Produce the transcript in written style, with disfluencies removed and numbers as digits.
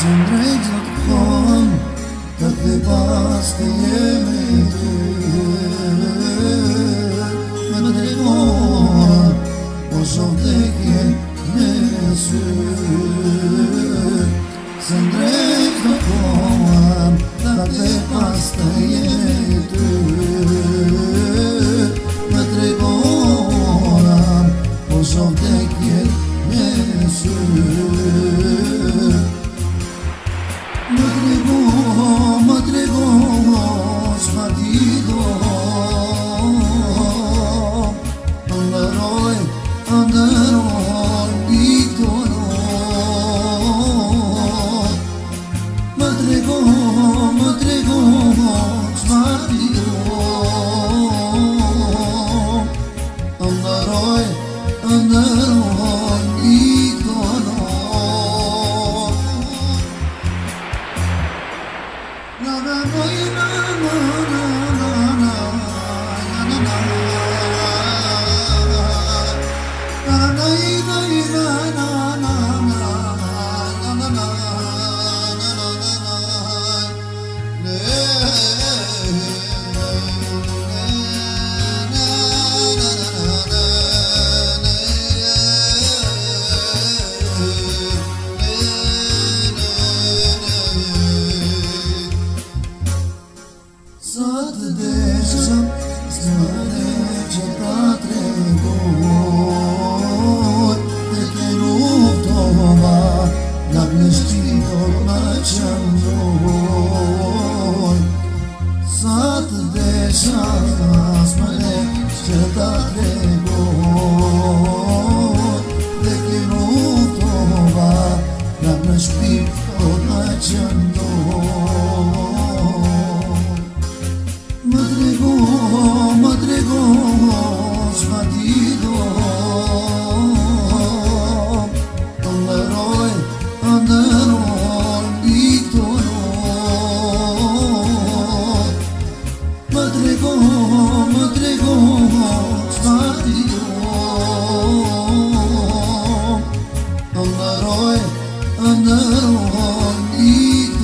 Sëndrejt në të kohën, të të pas të jemi ty. Me të tregonë, po shumë të kje me sy. Sëndrejt në kohën, të të pas të jemi ty. Me të tregonë, po shumë të kje me sy. Më trego, s'ma ti do. Ndëroj, Viktor. Më trego, s'ma ti do. Ndëroj, Viktor. Na na na na na na na Sa të desha, s'mëre që ta tregoj. Dhe ke luftova, lak në shqitor më qëndroj. Sa të desha, s'mëre që ta tregoj. Dhe ke luftova, lak në shqitor më qëndroj. Më trego, s'ma ti do. Ndëroj, Viktor. Më trego, s'ma ti do. Ndëroj, Viktor.